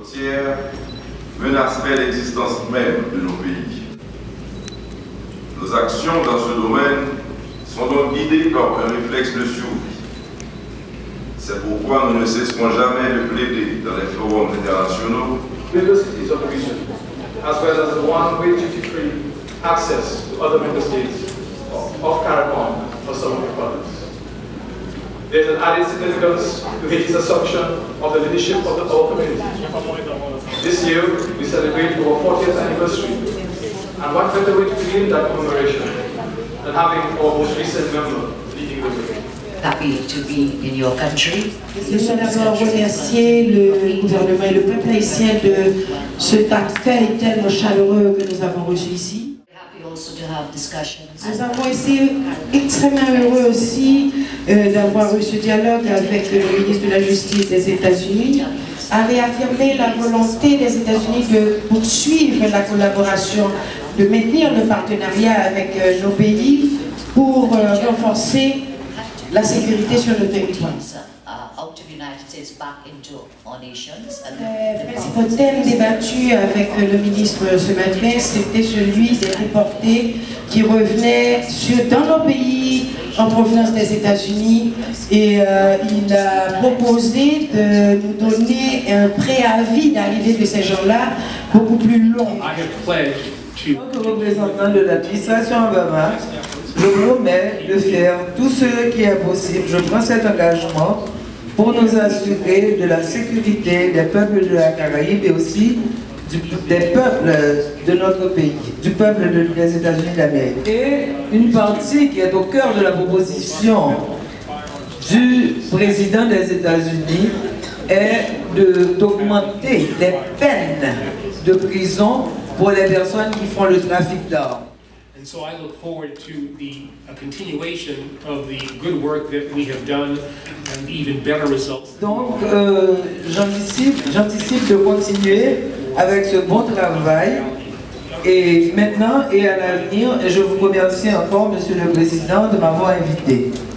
côtières menacerait l'existence même de nos pays. Nos actions dans ce domaine sont donc guidées par un réflexe de survie. C'est pourquoi nous ne cesserons jamais de plaider dans les forums internationaux universities of the region, as well as the one-way duty-free access to other member states of CARICOM for some of the products. There is an added significance to Haiti's assumption of the leadership of our community. This year, we celebrate our 40th anniversary, and what better way to begin that commemoration than having our most recent member leading the way. Happy to be in your country. Nous sommes d'abord remercier le gouvernement et le peuple haïtien de cet accueil tellement chaleureux que nous avons reçu ici. Nous avons été extrêmement heureux aussi d'avoir eu ce dialogue avec le ministre de la Justice des États-Unis, à réaffirmer la volonté des États-Unis de poursuivre la collaboration, de maintenir le partenariat avec nos pays pour renforcer la sécurité sur le territoire. Le principal thème débattu avec le ministre ce matin, c'était celui des déportés qui revenaient dans nos pays en provenance des États-Unis, et il a proposé de nous donner un préavis d'arrivée de ces gens-là beaucoup plus long. En tant que représentant de l'administration Obama, je promets de faire tout ce qui est possible. Je prends cet engagement pour nous assurer de la sécurité des peuples de la Caraïbe et aussi des peuples de notre pays, du peuple des États-Unis d'Amérique. Et une partie qui est au cœur de la proposition du président des États-Unis est d'augmenter les peines de prison pour les personnes qui font le trafic d'armes. And so I look forward to the continuation of the good work that we have done and even better results. Donc, j'anticipe de continuer avec ce bon travail et maintenant et à l'avenir. Et je vous remercie encore, Monsieur le Président, de m'avoir invité.